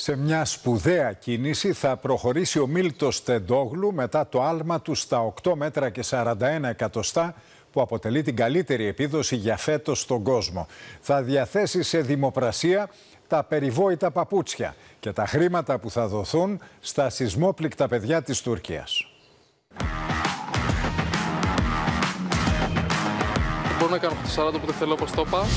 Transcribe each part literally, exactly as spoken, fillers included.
Σε μια σπουδαία κίνηση θα προχωρήσει ο Μίλτος Τεντόγλου μετά το άλμα του στα οκτώ μέτρα και σαράντα ένα εκατοστά που αποτελεί την καλύτερη επίδοση για φέτος στον κόσμο. Θα διαθέσει σε δημοπρασία τα περιβόητα παπούτσια και τα χρήματα που θα δοθούν στα σεισμόπληκτα παιδιά της Τουρκίας. Μπορώ να κάνω το σαράντα που δεν θέλω, όπως το είπα.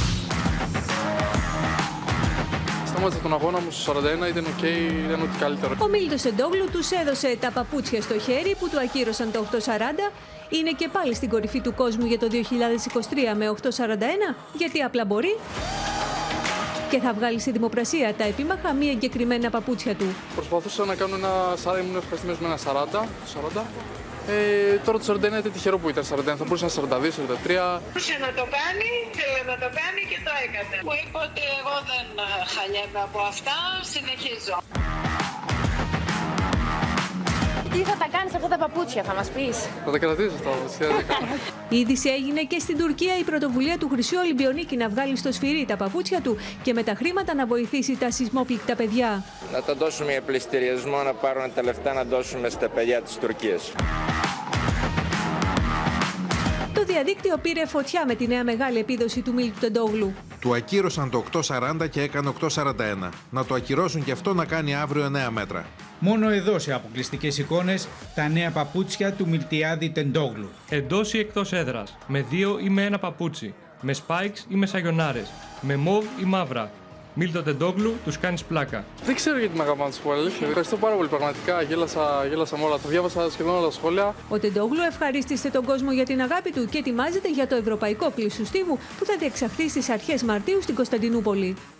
Σταμάτησα τον αγώνα μου στο σαράντα ένα, ήταν οκ, okay, ήταν ό,τι καλύτερο. Ο Μίλτος Τεντόγλου τους έδωσε τα παπούτσια στο χέρι που του ακύρωσαν το οκτώ σαράντα. Είναι και πάλι στην κορυφή του κόσμου για το δύο χιλιάδες είκοσι τρία με οκτώ σαράντα ένα, γιατί απλά μπορεί. Και θα βγάλει σε δημοπρασία τα επίμαχα μη εγκεκριμένα παπούτσια του. Προσπαθούσα να κάνω ένα σαράντα, ήμουν ευχαριστημένος με ένα σαράντα. σαράντα. Ε, τώρα το σαράντα ένα ήταν τυχερό που ήταν σαράντα ένα, θα μπορούσε να είναι σαράντα δύο, σαράντα τρία. Μπορούσε να το κάνει, ήθελε να το κάνει και το έκανε. Μου είπε ότι εγώ δεν χαλιέμαι από αυτά, συνεχίζω. Τι θα τα κάνεις αυτά τα παπούτσια, θα μας πεις? Θα τα κρατήσω αυτά τα παπούτσια. Η είδηση έγινε και στην Τουρκία η πρωτοβουλία του Χρυσού Ολυμπιονίκη να βγάλει στο σφυρί τα παπούτσια του και με τα χρήματα να βοηθήσει τα σεισμόπληκτα παιδιά. Να τα δώσουμε για πληστηριασμό, να πάρουν τα λεφτά να δώσουμε στα παιδιά της Τουρκίας. Το διαδίκτυο πήρε φωτιά με τη νέα μεγάλη επίδοση του Μίλτου Τεντόγλου. Του ακύρωσαν το οκτώ σαράντα και έκανε οκτώ σαράντα ένα. Να το ακυρώσουν και αυτό να κάνει αύριο εννέα μέτρα. Μόνο εδώ σε αποκλειστικές εικόνες τα νέα παπούτσια του Μιλτιάδη Τεντόγλου. Εντός ή εκτός έδρας, με δύο ή με ένα παπούτσι, με spikes ή με σαγιονάρες, με μοβ ή μαύρα. Μίλτο Τεντόγλου, τους κάνεις πλάκα. Δεν ξέρω γιατί με αγαπάνε τους πολύ. Ευχαριστώ πάρα πολύ, πραγματικά. Γέλασα, γέλασα με όλα. Το διάβασα σχεδόν όλα τα σχόλια. Ο Τεντόγλου ευχαρίστησε τον κόσμο για την αγάπη του και ετοιμάζεται για το ευρωπαϊκό πλεισουστίβου που θα διεξαχθεί στις αρχές Μαρτίου στην Κωνσταντινούπολη.